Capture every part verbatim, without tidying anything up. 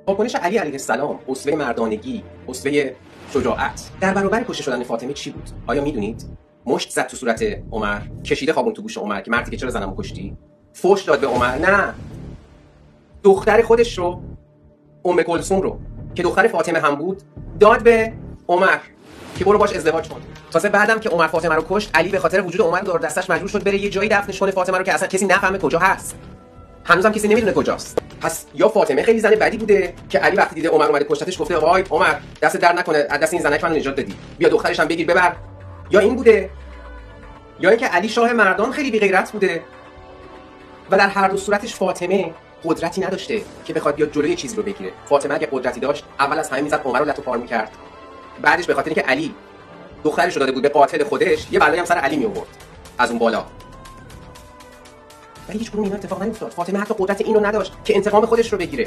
واکنش علی علیه السلام، اسوه مردانگی، اسوه شجاعت در برابر کشته شدن فاطمه چی بود؟ آیا میدونید؟ مشت زد تو صورت عمر، کشیده خوابون تو گوش عمر که مردی که چرا زنمو کشتی؟ فحش داد به عمر. نه، دختر خودش رو، ام کلثوم رو که دختر فاطمه هم بود، داد به عمر که برو باش ازدواج کن. تازه بعدم که عمر فاطمه رو کشت، علی به خاطر وجود عمر دور دستش مجبور شد بره یه جایی دفنش کنه فاطمه رو که اصلا کسی نفهمه کجا هست. هنوزم کسی نمیدونه کجاست. پس یا فاطمه خیلی زن بدی بوده که علی وقتی دیده عمر اومده کشتتش گفته وای عمر دست در نکنه، از دست این زنک منو نجات دادی، بیا دخترش هم بگیر ببر. یا این بوده، یا اینکه علی شاه مردان خیلی بی غیرت بوده و در هر دو صورتش فاطمه قدرتی نداشته که بخواد بیاد جلوی چیزی رو بگیره. فاطمه اگه قدرتی داشت اول از همه میزد عمر رو لتو پار میکرد، بعدش به خاطر اینکه علی دخترش رو داده بود به قاتل خودش یه بلایی هم سر علی می آورد از اون بالا. ولی هیچ کدوم اینا اتفاق نیفتاد. فاطمه حتی قدرت اینو نداشت که انتقام خودش رو بگیره.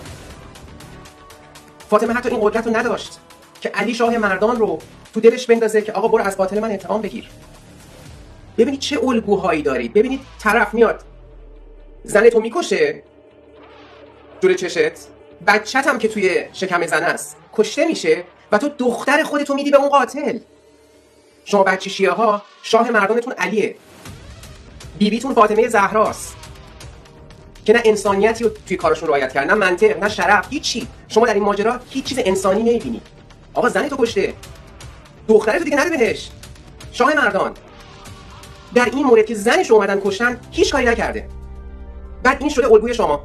فاطمه حتی این قدرت رو نداشت که علی شاه مردان رو تو دلش بندازه که آقا برو از قاتل من انتقام بگیر. ببینید چه الگوهایی دارید. ببینید طرف میاد زن تو میکشه جلوی چشت، بچت هم که توی شکم زن است کشته میشه و تو دختر خودتو میدی به اون قاتل. شما بچه شیعه ها شاه مردانتون علیه، بیبیتون فاطمه زهراست که نه انسانیتی رو توی کارشون رعایت کردن، نه منطق، نه شرف، هیچی. شما در این ماجرا هیچ چیز انسانی نمیبینی. آقا زن تو کشته، دخترتو دیگه نده بهش. شاه مردان در این مورد که زنش رو اومدن کشتن هیچ کاری نکرده. بعد این شده الگوی شما.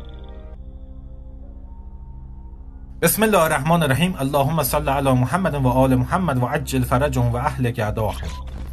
بسم الله الرحمن الرحیم. اللهم صل علی محمد و آل محمد و عجل فرجهم و اهلک اعداهم.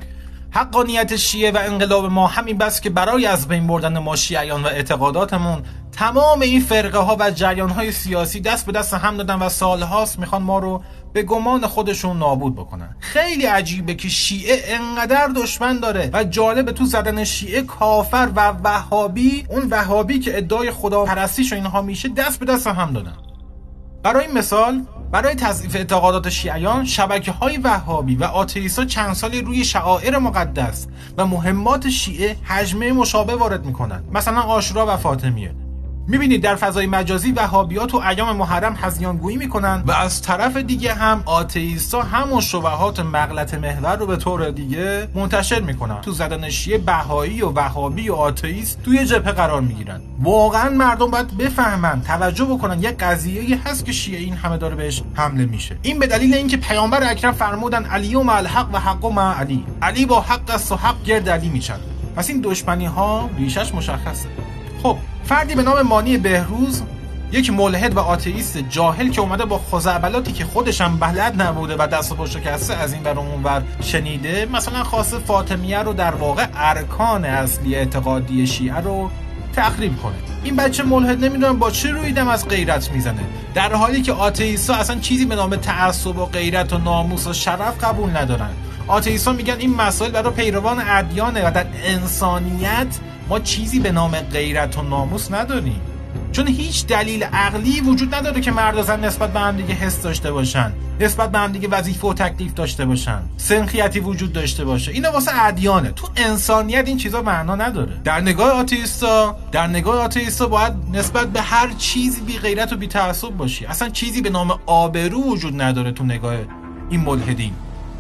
حقانیت شیعه و انقلاب ما همین بس که برای از بین بردن ما شیعیان و اعتقاداتمون تمام این فرقه ها و جریان های سیاسی دست به دست هم دادن و سالهاست میخوان ما رو به گمان خودشون نابود بکنن. خیلی عجیبه که شیعه انقدر دشمن داره و جالب تو زدن شیعه کافر و وهابی، اون وهابی که ادعای خدا پرستیش و اینها میشه، دست به دست هم دادن. برای مثال برای تضعیف اعتقادات شیعیان، شبکه‌های وهابی و آتئیستا چند سالی روی شعائر مقدس و مهمات شیعه هجمه مشابه وارد میکنن، مثلا عاشورا و فاطمیه. میبینید در فضای مجازی وهابیات تو ایام محرم هذیان‌گویی میکنن و از طرف دیگه هم آتئیستا همون شبهات مغلط محور رو به طور دیگه منتشر میکنن. تو زدن شیعه بهایی و وهابی و آتئیست توی جبهه قرار میگیرن. واقعا مردم باید بفهمن، توجه بکنن، یه قضیه‌ای هست که شیعه این همه داره بهش حمله میشه. این به دلیل اینکه پیامبر اکرم فرمودن علی مع الحق و حق مع علی، علی با حق است و حق گرد علی میشن. پس این دشمنی ها ریشش مشخصه. خب فردی به نام مانی بهروز، یک ملحد و آتئیست جاهل که اومده با خزعبلاتی که خودش هم بلد نبوده و دست و پا شکسته از این ور اون ور شنیده، مثلا خواسته فاطمیه رو در واقع ارکان اصلی اعتقادی شیعه رو تخریب کنه. این بچه ملحد نمیدونم با چه روی دم از غیرت میزنه، در حالی که آتئیستا اصلا چیزی به نام تعصب و غیرت و ناموس و شرف قبول ندارن. آتئیستا میگن این مسائل برای پیروان ادیانه و در انسانیت ما چیزی به نام غیرت و ناموس نداریم، چون هیچ دلیل عقلی وجود نداره که مرد و زن نسبت به هم دیگه حس داشته باشن، نسبت به هم دیگه وظیفه و تکلیف داشته باشن، سنخیتی وجود داشته باشه. اینا واسه ادیانه. تو انسانیت این چیزا معنا نداره. در نگاه آتئیستا، در نگاه آتئیستا باید نسبت به هر چیزی بی غیرت و بی تعصب باشی. اصلا چیزی به نام آبرو وجود نداره تو نگاه این ملحدین.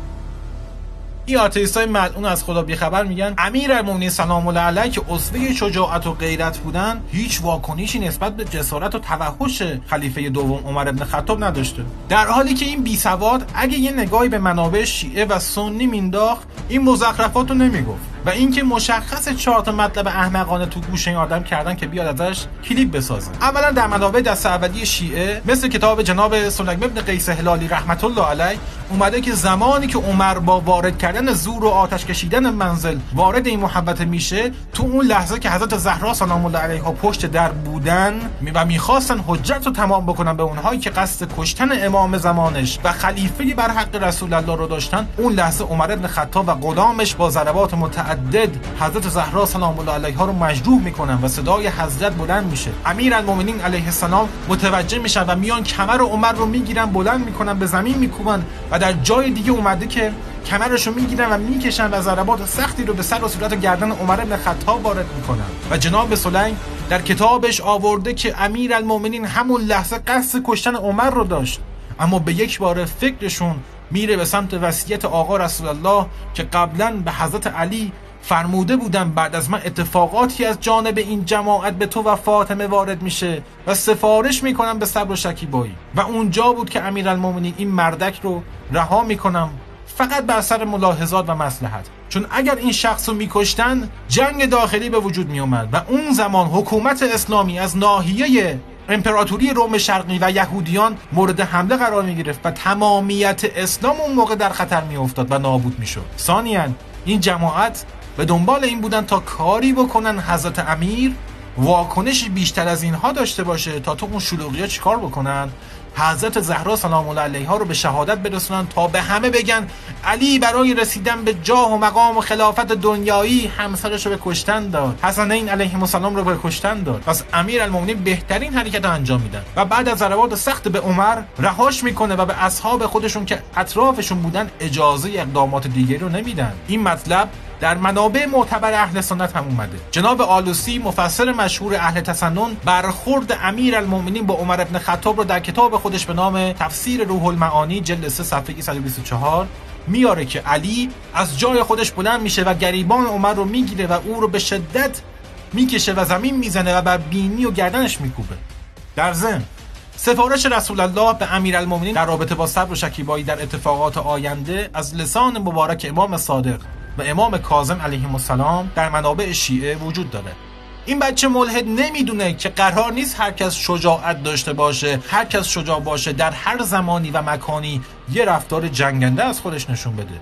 این آتئیستای ملعون از خدا بیخبر میگن امیرالمومنین سلام الله علیه که اسوه شجاعت و غیرت بودن، هیچ واکنشی نسبت به جسارت و توحش خلیفه دوم عمر بن خطاب نداشته، در حالی که این بیسواد اگه یه نگاهی به منابع شیعه و سنی مینداخت این مزخرفات رو نمیگفت. و اینکه مشخص چهار تا مطلب احمقانه تو گوش این آدم کردن که بیاد ازش کلیپ بسازن. اولا در منابع دست اولی شیعه مثل کتاب جناب سلیم بن قیس هلالی رحمت الله علیه اومده که زمانی که عمر با وارد کردن زور و آتش کشیدن منزل وارد این محبت میشه، تو اون لحظه که حضرت زهرا سلام الله علیها پشت در بودن و میخواستن حجت رو تمام بکنن به اونهایی که قصد کشتن امام زمانش و خلیفه بر حق رسول الله رو داشتن، اون لحظه عمر بن خطاب و غلامش با ضربات متعدد حضرت زهرا سلام الله علیها رو مجروح میکنن و صدای حضرت بلند میشه. امیرالمومنین علیه السلام متوجه میشن و میان کمر عمر رو میگیرن، بلند میکنن، به زمین میکوبن و در جای دیگه اومده که کمرشو میگیرن و میکشن و ضربات سختی رو به سر و صورت و گردن عمر بن خطاب وارد میکنن. و جناب سلیم در کتابش آورده که امیرالمومنین همون لحظه قصد کشتن عمر رو داشت، اما به یک بار فکرشون میره به سمت وصیت آقا رسول الله که قبلا به حضرت علی فرموده بودن بعد از من اتفاقاتی از جانب این جماعت به تو و فاطمه وارد میشه و سفارش میکنم به صبر و شکیبایی. و اونجا بود که امیرالمومنین این مردک رو رها میکنم فقط بر سر ملاحظات و مصلحت، چون اگر این شخص رو میکشتن جنگ داخلی به وجود میومد و اون زمان حکومت اسلامی از ناحیه امپراتوری روم شرقی و یهودیان مورد حمله قرار میگرفت و تمامیت اسلام اون موقع در خطر میافتاد و نابود میشد. ثانیاً این جماعت به دنبال این بودن تا کاری بکنن حضرت امیر واکنش بیشتر از اینها داشته باشه تا تو اون شلوغی‌ها چیکار بکنن، حضرت زهرا سلام الله علیها رو به شهادت برسونن تا به همه بگن علی برای رسیدن به جاه و مقام و خلافت دنیایی همسرش رو به کشتن داد، حسنین علیهم السلام رو به کشتن داد. پس امیرالمومنین بهترین حرکت رو انجام میدن و بعد از ضربات سخت به عمر رهاش میکنه و به اصحاب خودشون که اطرافشون بودن اجازه اقدامات دیگری رو نمیدن. این مطلب در منابع معتبر اهل سنت هم اومده. جناب آلوسی مفسر مشهور اهل تسنن برخورد امیرالمومنین با عمر بن خطاب رو در کتاب خودش به نام تفسیر روح المعانی جلد سه صفحه صد و بیست و چهار میاره که علی از جای خودش بلند میشه و گریبان عمر رو میگیره و او رو به شدت میکشه و زمین میزنه و بر بینی و گردنش میکوبه. در ضمن سفارش رسول الله به امیرالمومنین در رابطه با صبر و شکیبایی در اتفاقات آینده از لسان مبارک امام صادق و امام کاظم علیهم السلام در منابع شیعه وجود داره. این بچه ملحد نمیدونه که قرار نیست هر کس شجاعت داشته باشه، هر کس شجاع باشه در هر زمانی و مکانی یه رفتار جنگنده از خودش نشون بده.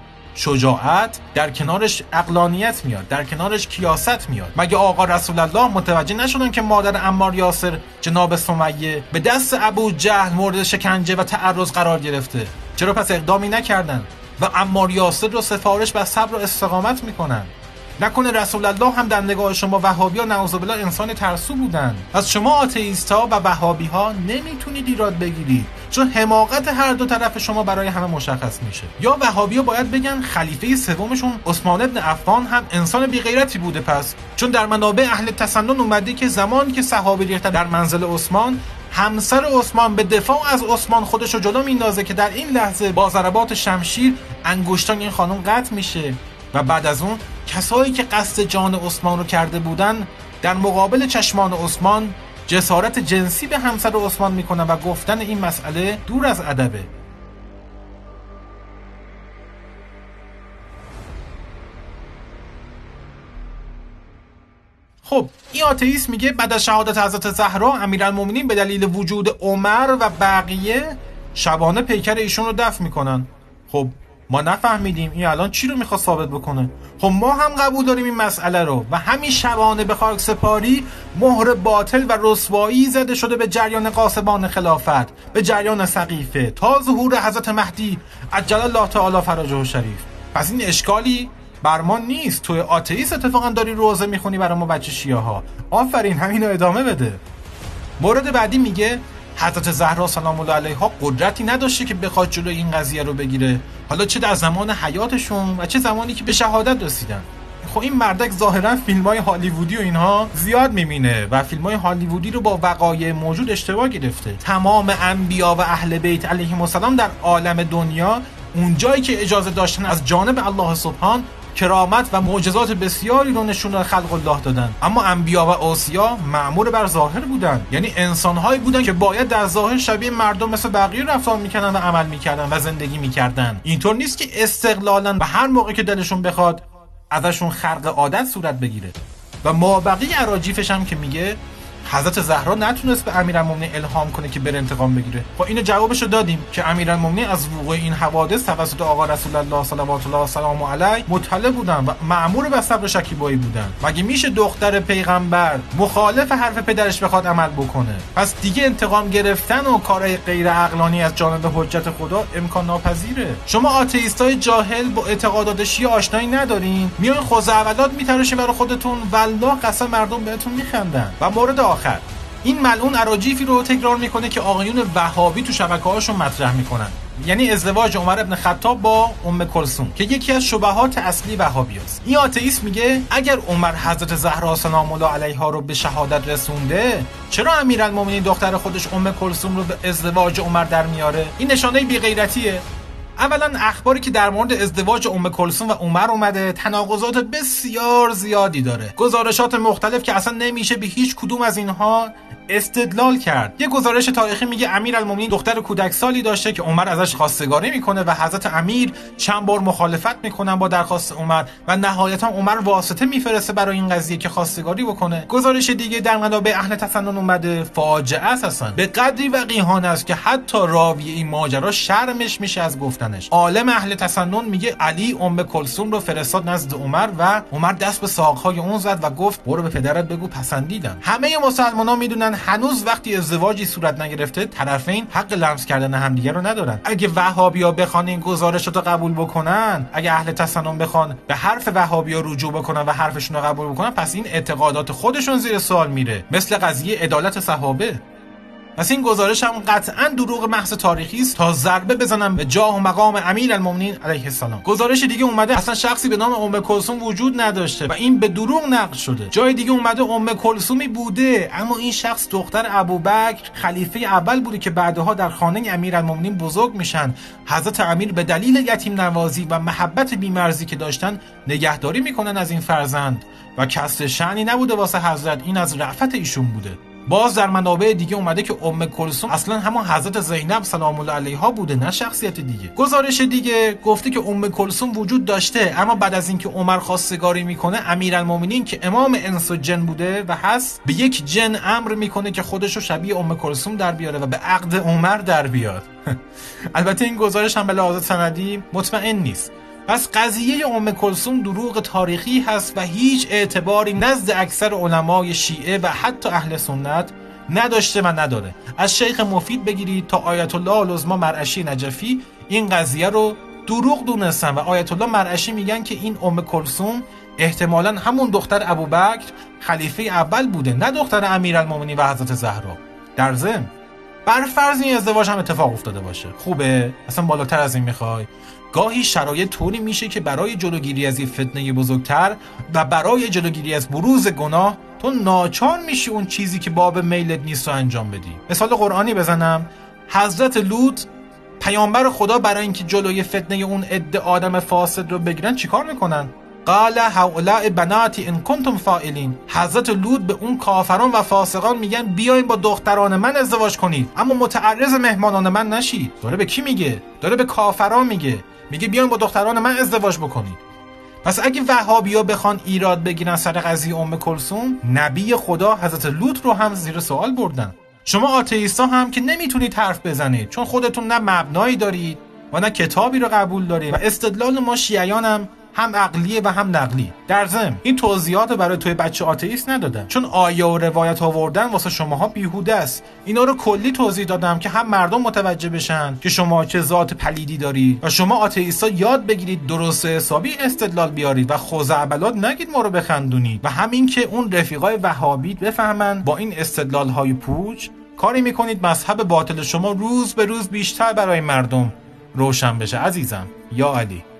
شجاعت در کنارش عقلانیت میاد، در کنارش کیاست میاد. مگه آقا رسول الله متوجه نشدن که مادر عمار یاسر جناب سمیه به دست ابو جهل مورد شکنجه و تعرض قرار گرفته؟ چرا پس اقدامی نکردن و عمار یاسر رو سفارش بر صبر و استقامت میکنن؟ نکنه رسول الله هم در نگاه شما وهابی‌ها نعوذ بالله انسان ترسو بودن؟ از شما آتئیست‌ها و وهابی‌ها نمیتونید ایراد بگیرید، چون حماقت هر دو طرف شما برای همه مشخص میشه. یا وهابی‌ها باید بگن خلیفه سومشون عثمان ابن عفان هم انسان بی‌غیرتی بوده، پس چون در منابع اهل تسنن اومده که زمانی که صحابه ریختن در منزل عثمان، همسر عثمان به دفاع از عثمان خودش رو جلو میندازه که در این لحظه با ضربات شمشیر انگشتان این خانم قطع میشه و بعد از اون کسایی که قصد جان عثمان رو کرده بودن در مقابل چشمان عثمان جسارت جنسی به همسر عثمان میکنن و گفتن این مسئله دور از ادبه. خب این آتئیست میگه بعد از شهادت حضرت زهرا امیرالمومنین به دلیل وجود عمر و بقیه شبانه پیکر ایشون رو دفن میکنن. خب ما نفهمیدیم این الان چی رو میخواد ثابت بکنه؟ خب ما هم قبول داریم این مسئله رو و همین شبانه به خاک سپاری مهر باطل و رسوایی زده شده به جریان قاسبان خلافت، به جریان سقیفه تا ظهور حضرت مهدی عجل الله تعالی فرجه شریف. پس این اشکالی بر ما نیست. توی آتئیست اتفاقا داری روزه میخونی برای ما بچه شیعه ها. آفرین، همینو ادامه بده. مورد بعدی میگه حضرت زهرا سلام الله علیها قدرتی نداشته که بخواد جلوی این قضیه رو بگیره، حالا چه در زمان حیاتشون و چه زمانی که به شهادت رسیدن. خب این مردک ظاهرا فیلم‌های هالیوودی و اینها زیاد می‌بینه و فیلم‌های هالیوودی رو با وقایع موجود اشتباه گرفته. تمام انبیا و اهل بیت علیهم السلام در عالم دنیا اونجایی که اجازه داشتن از جانب الله سبحان کرامت و معجزات بسیاری رو نشون خلق الله دادن، اما انبیا و اوصیا مأمور بر ظاهر بودن، یعنی انسان‌هایی بودن که باید در ظاهر شبیه مردم مثل بقیه رفتار می‌کردن و عمل می‌کردن و زندگی می‌کردن. اینطور نیست که استقلالاً و هر موقع که دلشون بخواد ازشون خرق عادت صورت بگیره. و مابقی اراجیفش هم که میگه حضرت زهرا نتونست به امیرالمومنین الهام کنه که بره انتقام بگیره. خب اینو جوابشو دادیم که امیرالمومنین از وقوع این حوادث توسط آقا رسول الله صلوات الله و سلام علیه مطلع بودن و مأمور به صبر شکیبایی بودن. مگه میشه دختر پیغمبر مخالف حرف پدرش بخواد عمل بکنه؟ پس دیگه انتقام گرفتن و کارهای غیر عقلانی از جانب حجت خدا امکان ناپذیره. شما آتئیستای جاهل با اعتقادات شیعه آشنایی ندارین، میون خوزعبلات میتراشین برای خودتون، والله قسم مردم بهتون میخندن. و مورد آخر این ملعون اراجیفی رو تکرار میکنه که آقایون وهابی تو شبکه‌هاشون مطرح میکنن یعنی ازدواج عمر ابن خطاب با ام کلثوم که یکی از شبهات اصلی وهابیاست. این آتئیست میگه اگر عمر حضرت زهرا سلام الله علیها رو به شهادت رسونده، چرا امیرالمومنین دختر خودش ام کلثوم رو به ازدواج عمر در میاره؟ این نشانه بی‌غیرتیه. اولا اخباری که در مورد ازدواج ام کلثوم و عمر اومده تناقضات بسیار زیادی داره. گزارشات مختلف که اصلا نمیشه به هیچ کدوم از اینها استدلال کرد. یه گزارش تاریخی میگه امیرالمومنین دختر کودکسالی داشته که عمر ازش خواستگاری میکنه و حضرت امیر چند بار مخالفت میکنن با درخواست عمر و نهایتا عمر واسطه میفرسته برای این قضیه که خواستگاری بکنه. گزارش دیگه در منابع اهل تسنن اومده فاجعه است، به قدری وقیحانه است که حتی راوی این ماجرا شرمش میشه از گفتنش. عالم اهل تسنن میگه علی ام کلثوم رو فرستاد نزد عمر و عمر دست به ساقهای اون زد و گفت برو به پدرت بگو پسندیدم. همه مسلمان‌ها میدونن هنوز وقتی ازدواجی صورت نگرفته طرفین حق لمس کردن همدیگه رو ندارن. اگه وهابیا بخوان این گزارشات رو قبول بکنن، اگه اهل تسنن بخوان به حرف وهابیا رجوع بکنن و حرفشون رو قبول بکنن، پس این اعتقادات خودشون زیر سوال میره، مثل قضیه عدالت صحابه. پس این گزارش هم قطعا دروغ محض تاریخی است تا ضربه بزنم به جاه و مقام امیرالمومنین علیه السلام. گزارش دیگه اومده اصلا شخصی به نام ام کلثوم وجود نداشته و این به دروغ نقل شده. جای دیگه اومده ام کلثومی بوده، اما این شخص دختر ابوبکر خلیفه اول بوده که بعدها در خانه امیرالمومنین بزرگ میشن. حضرت امیر به دلیل یتیم نوازی و محبت بی‌مرزی که داشتن نگهداری میکنن از این فرزند و کسر شأنی نبوده واسه حضرت، این از رأفت ایشون بوده. باز در منابع دیگه اومده که ام کلثوم اصلا همون حضرت زینب سلام الله علیها بوده، نه شخصیت دیگه. گزارش دیگه گفته که ام کلثوم وجود داشته، اما بعد از اینکه عمر خواستگاری میکنه امیرالمومنین که امام انس و جن بوده و هست به یک جن امر میکنه که خودش رو شبیه ام کلثوم در بیاره و به عقد عمر در بیاد. البته این گزارش هم به لحاظ سندی مطمئن نیست. پس قضیه ام کلثوم دروغ تاریخی هست و هیچ اعتباری نزد اکثر علمای شیعه و حتی اهل سنت نداشته و نداره. از شیخ مفید بگیرید تا آیت الله العظمی مرعشی نجفی این قضیه رو دروغ دونستن و آیت الله مرعشی میگن که این ام کلثوم احتمالاً همون دختر ابوبکر خلیفه اول بوده، نه دختر امیرالمومنین و حضرت زهرا. در ضمن بر فرض این ازدواج هم اتفاق افتاده باشه، خوبه؟ اصلا بالاتر از این میخوای؟ گاهی شرایط طوری میشه که برای جلوگیری از این فتنه بزرگتر و برای جلوگیری از بروز گناه تو ناچار میشی اون چیزی که باب میلت نیست رو انجام بدی. مثال قرآنی بزنم، حضرت لوط پیامبر خدا برای اینکه جلوی فتنه اون عده آدم فاسد رو بگیرن چیکار میکنن؟ قال هؤلاء بناتی ان کنتم فاعلین. حضرت لوط به اون کافران و فاسقان میگن بیاین با دختران من ازدواج کنید، اما متعرض مهمانان من نشید. داره به کی میگه؟ داره به کافران میگه. میگه بیاین با دختران من ازدواج بکنید. پس اگه وهابیا بخوان ایراد بگیرن سر قضیه ام کلثوم، نبی خدا حضرت لوط رو هم زیر سوال بردن. شما آتئیستا هم که نمیتونید حرف بزنید چون خودتون نه مبنایی دارید و نه کتابی رو قبول دارید و استدلال ما شیعیان هم هم عقلیه و هم نقلی. در ضمن این توضیحات برای توی بچه آتئیست ندادم چون آیه و روایت آوردن واسه شماها بیهوده است. اینا رو کلی توضیح دادم که هم مردم متوجه بشن که شما چه ذات پلیدی دارید و شما آتئیستا یاد بگیرید درست حسابی استدلال بیارید و خزعبلات نگید ما رو بخندونید و همین که اون رفیقای وهابی بفهمن با این استدلال های پوچ کاری میکنید مذهب باطل شما روز به روز بیشتر برای مردم روشن بشه. عزیزم یا علی.